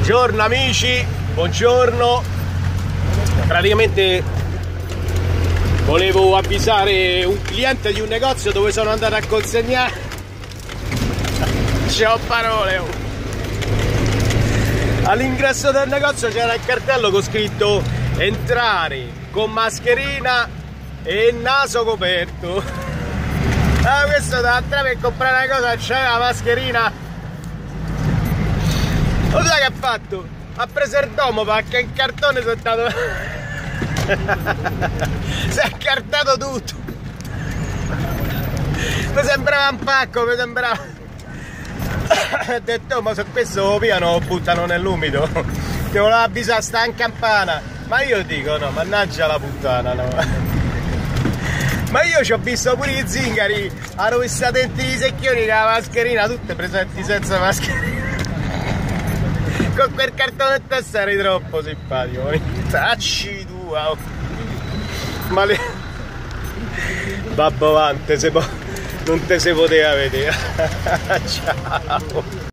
Buongiorno amici, buongiorno. Praticamente volevo avvisare un cliente di un negozio dove sono andato a consegnare. C'ho parole. All'ingresso del negozio c'era il cartello con scritto entrare con mascherina e naso coperto. Ah, questo da entrare per comprare una cosa, c'è la mascherina. Lo sai che ha fatto? Ha preso il domo perché in cartone sono stato... si è cartato tutto. Mi sembrava un pacco, mi sembrava... ho detto, ma se questo lo piano lo buttano nell'umido. Ti volevo avvisare, sta in campana. Ma io dico, no, mannaggia la puttana, no. Ma io ci ho visto pure i zingari, hanno visto denti di secchioni con la mascherina, tutte presenti senza mascherina. Con quel cartone in testa eri troppo simpatico. Tacci tua. Male. Babbo Vante, non te si poteva vedere. Ciao.